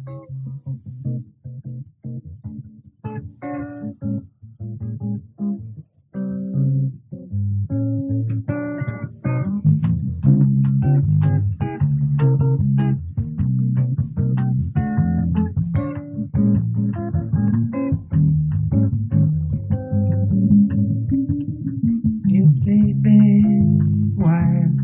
It's a big, wide,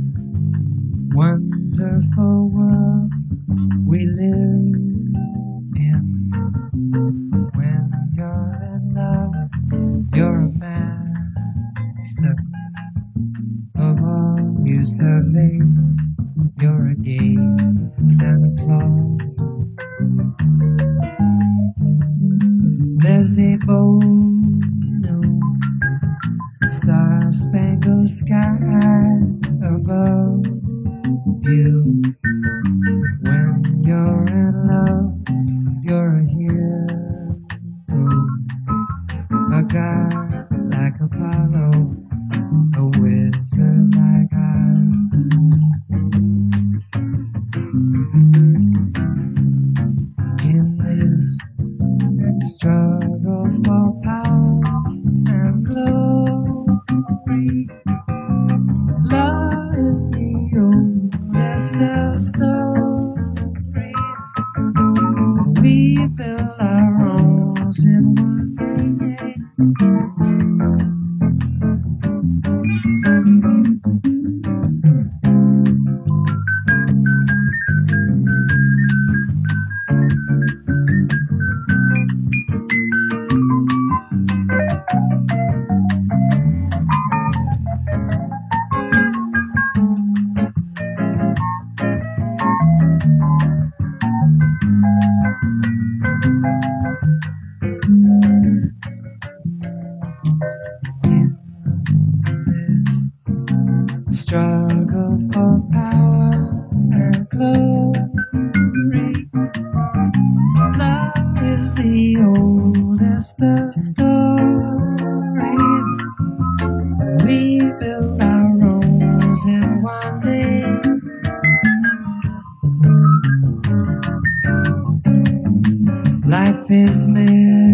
wonderful world we live in. When you're in love, you're a master of all you survey. You're a gay Santa Claus. There's a bold new star-spangled sky above you. When you're in love, you're a hero, a guy like Apollo, a wizard like Oz. In this struggle for power and glory, love is the oldest of stories. We build our own in one day. Struggle for power and glory, love is the oldest of stories. We build our rose in one day. Life is made